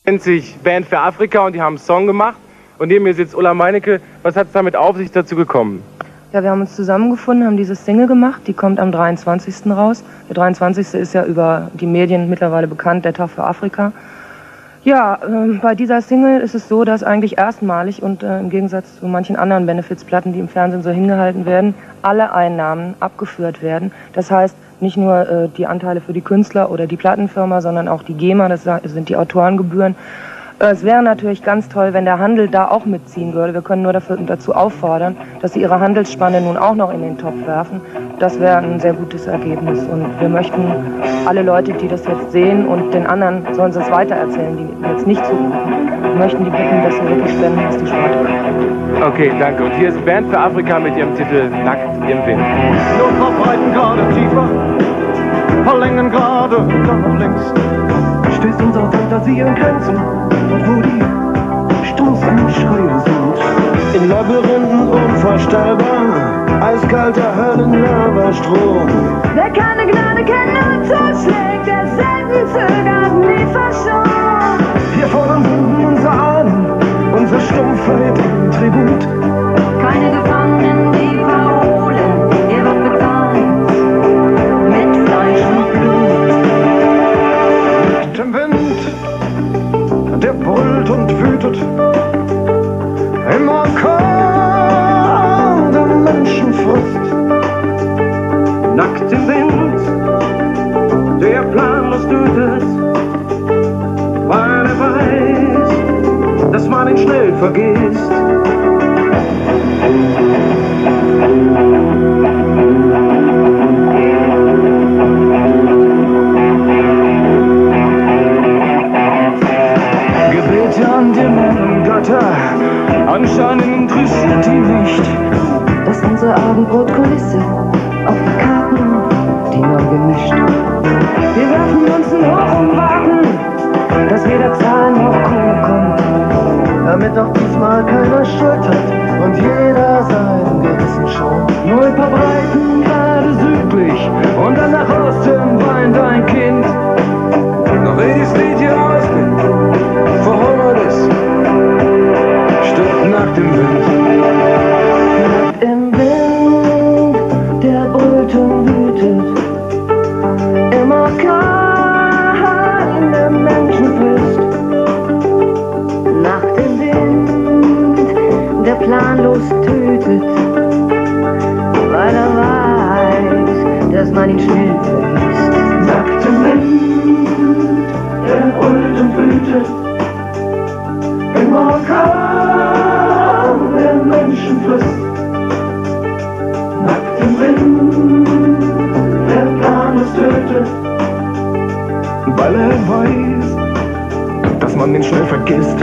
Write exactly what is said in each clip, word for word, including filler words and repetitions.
Nennt sich Band für Afrika und die haben einen Song gemacht. Und neben mir sitzt Ulla Meinecke. Was hat es damit auf sich dazu gekommen? Ja, wir haben uns zusammengefunden, haben diese Single gemacht. Die kommt am dreiundzwanzigsten raus. Der dreiundzwanzigste ist ja über die Medien mittlerweile bekannt, der Tag für Afrika. Ja, äh, bei dieser Single ist es so, dass eigentlich erstmalig und äh, im Gegensatz zu manchen anderen Benefizplatten, die im Fernsehen so hingehalten werden, alle Einnahmen abgeführt werden. Das heißt, nicht nur äh, die Anteile für die Künstler oder die Plattenfirma, sondern auch die GEMA, das sind die Autorengebühren. Äh, es wäre natürlich ganz toll, wenn der Handel da auch mitziehen würde. Wir können nur dafür, dazu auffordern, dass sie ihre Handelsspanne nun auch noch in den Topf werfen. Das wäre ein sehr gutes Ergebnis. Und wir möchten alle Leute, die das jetzt sehen und den anderen sollen sie es weitererzählen, die jetzt nicht zugucken, möchten die bitten, dass sie wirklich spenden, was die Sparte kommt. Okay, danke. Und hier ist Band für Afrika mit ihrem Titel Nackt im Wind. Luft breiten gerade tiefer, verlängern gerade nach links. Stößt unsere Fantasie an Grenzen, und wo die stumpfen Schreie sind. In Labyrinthen unvorstellbar, eiskalter Höllenlavastrom. Wer keine Gnade kennt und zuschlägt, der selten zögert, nie verschont. Wir fordern unser Ahnen, unsere Stumpfheit im Tribut. Keine Gefangenen, die Parolen, ihr wird bezahlt mit Fleisch und Blut. Mit dem Wind, der brüllt und wütet, im Orkan der Menschen frisst. Nackt im Wind, der planlos tötet, weil er weiß, dass man ihn schnell vergisst. Gebete an Dämonen, Götter, anscheinend interessiert die nicht, dass unsere Abendbrotkulisse auf die Karten, die neu gemischt. Wir werfen uns hoch und warten, Dass weder Zahlen noch Kohle kommt, damit auch diesmal keiner Schuld hat und jeder sein Gewissen schont. nur ein paar Breiten gerade südlich Und dann nach Osten weint ein Kind. Doch wie das Lied hier ausgeht, verhungert es, stirbt nach dem Wind. Nackt im Wind, der brüllt und wütet, im Orkan der Menschen frisst. Nackt im Wind, der planlos tötet, weil er weiß, dass man ihn schnell vergisst. Nackt im Wind, der brüllt und wütet, im Orkan der Menschen frisst. Nackt im Wind, der planlos tötet, weil er weiß, dass man ihn schnell vergisst.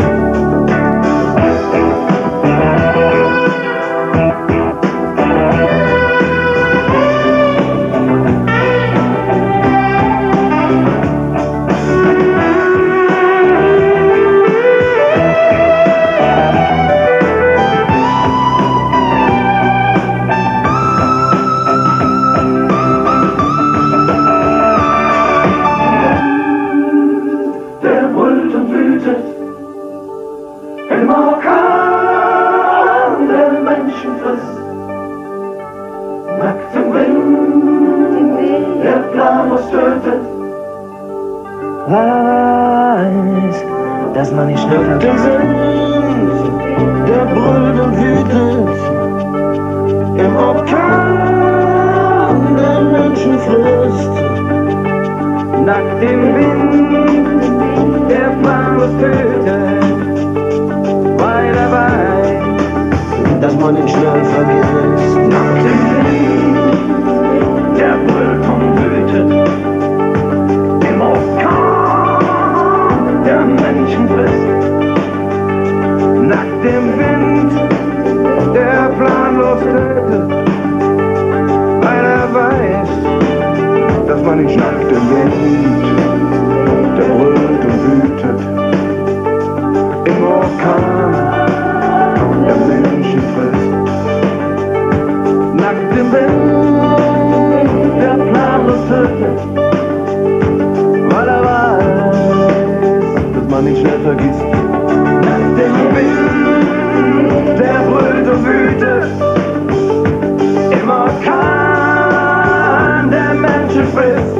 Weiß, dass man nicht schnell Der Wind, der brüllt und wütet, im Orkan der Menschen frisst. Nackt im Wind, der planlos tötet, weil er weiß, dass man ihn schnell vergisst. Nackt im Wind, der brüllt und wütet, im Orkan der Menschen frisst. Nackt im Wind, der planlos tötet, weil er weiß, dass man nicht nackt im Wind, der brüllt und wütet, im Orkan der Menschen frisst. Nackt im Wind, der planlos tötet, weil er weiß, dass man man ihn schnell vergisst. Nach dem Wind, der brüllt und wütet, im Orkan, der Menschen frisst.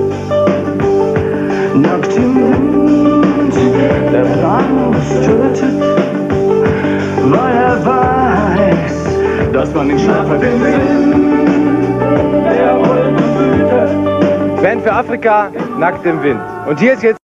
Nach dem Wind, der planlos tötet, weil er weiß, dass man ihn schnell vergisst. Band für Afrika, Nackt im Wind. Und hier ist jetzt